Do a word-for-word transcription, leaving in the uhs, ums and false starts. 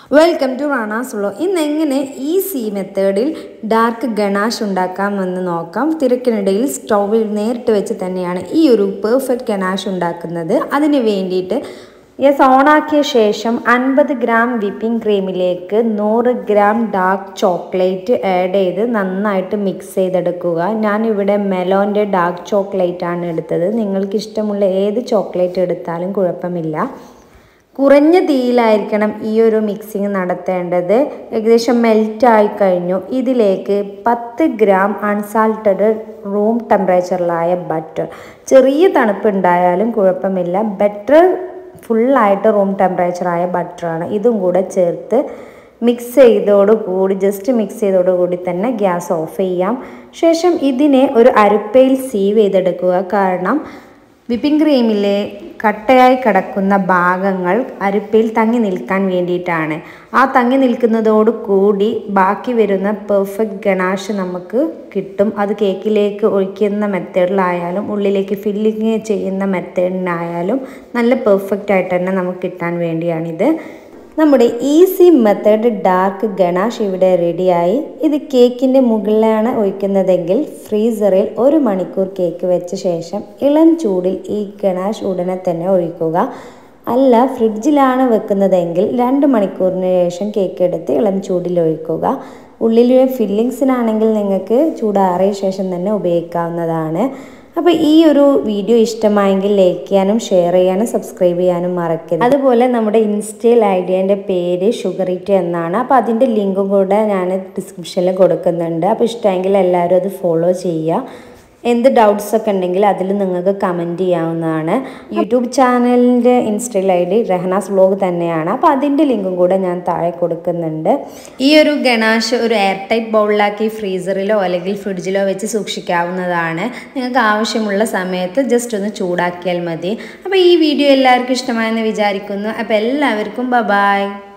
Welcome to Ranas vlog. ഇന്ന് എങ്ങനെ easy മെത്തേഡിൽ ഡാർക്ക് ഗണാഷ് ഉണ്ടാക്കാമെന്ന് നോക്കാം. തിരക്കിനിടയിൽ സ്റ്റൗവിൽ നേരിട്ട് വെച്ച് തന്നെയാണ് ഈ ഒരു പെർഫെക്റ്റ് ഗണാഷ് ഉണ്ടാക്കുന്നത്. അതിന് വേണ്ടിയിട്ട് യെസ് ഓണാക്കിയ ശേഷം അൻപത് ഗ്രാം വിപ്പിംഗ് ക്രീമിലേക്ക് നൂറ് ഗ്രാം ഡാർക്ക് ചോക്ലേറ്റ് ആഡ് ചെയ്ത് നന്നായിട്ട് മിക്സ് ചെയ്തെടുക്കുക. ഞാനിവിടെ മെലോൻ്റെ ഡാർക്ക് ചോക്ലേറ്റ് ആണ് എടുത്തത്. നിങ്ങൾക്ക് ഇഷ്ടമുള്ള ഏത് ചോക്ലേറ്റ് എടുത്താലും കുഴപ്പമില്ല. കുറഞ്ഞ തീയിലായിരിക്കണം ഈ ഒരു മിക്സിങ് നടത്തേണ്ടത്. ഏകദേശം മെൽറ്റായി കഴിഞ്ഞു. ഇതിലേക്ക് പത്ത് ഗ്രാം അൺസാൾട്ടഡ് റൂം ടെമ്പറേച്ചറിലായ ബട്ടർ, ചെറിയ തണുപ്പുണ്ടായാലും കുഴപ്പമില്ല, ബട്ടർ ഫുള്ളായിട്ട് റൂം ടെമ്പറേച്ചറായ ബട്ടറാണ്, ഇതും കൂടെ ചേർത്ത് മിക്സ് ചെയ്തോടുകൂടി ജസ്റ്റ് മിക്സ് ചെയ്തോടുകൂടി തന്നെ ഗ്യാസ് ഓഫ് ചെയ്യാം. ശേഷം ഇതിനെ ഒരു അരിപ്പയിൽ സീവ് ചെയ്തെടുക്കുക. കാരണം വിപ്പിംഗ് ക്രീമിലെ കട്ടയായി കിടക്കുന്ന ഭാഗങ്ങൾ അരിപ്പയിൽ തങ്ങി നിൽക്കാൻ വേണ്ടിയിട്ടാണ്. ആ തങ്ങി നിൽക്കുന്നതോടു കൂടി ബാക്കി വരുന്ന പെർഫെക്റ്റ് ഗണാഷ് നമുക്ക് കിട്ടും. അത് കേക്കിലേക്ക് ഒഴിക്കുന്ന മെത്തേഡിലായാലും ഉള്ളിലേക്ക് ഫില്ലിങ് ചെയ്യുന്ന മെത്തേഡിനായാലും നല്ല പെർഫെക്റ്റ് ആയിട്ട് തന്നെ നമുക്ക് കിട്ടാൻ വേണ്ടിയാണിത്. നമ്മുടെ ഈസി മെത്തേഡ് ഡാർക്ക് ഗണാഷ് ഇവിടെ റെഡിയായി. ഇത് കേക്കിൻ്റെ മുകളിലാണ് ഒഴിക്കുന്നതെങ്കിൽ ഫ്രീസറിൽ ഒരു മണിക്കൂർ കേക്ക് വെച്ച ശേഷം ഇളം ചൂടിൽ ഈ ഗണാഷ് ഉടനെ തന്നെ ഒഴിക്കുക. അല്ല ഫ്രിഡ്ജിലാണ് വെക്കുന്നതെങ്കിൽ രണ്ട് മണിക്കൂറിന് ശേഷം കേക്ക് എടുത്ത് ഇളം ചൂടിൽ ഒഴിക്കുക. ഉള്ളിലെ ഫില്ലിങ്സിനാണെങ്കിൽ നിങ്ങൾക്ക് ചൂടാറിയ ശേഷം തന്നെ ഉപയോഗിക്കാവുന്നതാണ്. അപ്പോൾ ഈ ഒരു വീഡിയോ ഇഷ്ടമായെങ്കിൽ ലൈക്ക് ചെയ്യാനും ഷെയർ ചെയ്യാനും സബ്സ്ക്രൈബ് ചെയ്യാനും മറക്കരുത്. അതുപോലെ നമ്മുടെ ഇൻസ്റ്റയിൽ ഐഡിയേൻ്റെ പേര് ഷുഗറിറ്റ് എന്നാണ്. അപ്പോൾ അതിൻ്റെ ലിങ്കും കൂടെ ഞാൻ ഡിസ്ക്രിപ്ഷനിൽ കൊടുക്കുന്നുണ്ട്. അപ്പോൾ ഇഷ്ടമെങ്കിൽ എല്ലാവരും അത് ഫോളോ ചെയ്യുക. എന്ത് ഡൗട്ട്സൊക്കെ ഉണ്ടെങ്കിൽ അതിൽ നിങ്ങൾക്ക് കമൻറ്റ് ചെയ്യാവുന്നതാണ്. യൂട്യൂബ് ചാനലിൻ്റെ ഇൻസ്റ്റയിൽ ഐ ഡി റഹനാസ് വ്ലോഗ് തന്നെയാണ്. അപ്പോൾ അതിൻ്റെ ലിങ്കും കൂടെ ഞാൻ താഴെ കൊടുക്കുന്നുണ്ട്. ഈ ഒരു ഗണാഷ് ഒരു എയർ ടൈറ്റ് ബൗളിലാക്കി ഫ്രീസറിലോ അല്ലെങ്കിൽ ഫ്രിഡ്ജിലോ വെച്ച് സൂക്ഷിക്കാവുന്നതാണ്. നിങ്ങൾക്ക് ആവശ്യമുള്ള സമയത്ത് ജസ്റ്റ് ഒന്ന് ചൂടാക്കിയാൽ മതി. അപ്പോൾ ഈ വീഡിയോ എല്ലാവർക്കും ഇഷ്ടമായെന്ന് വിചാരിക്കുന്നു. അപ്പോൾ എല്ലാവർക്കും ബൈ ബൈ.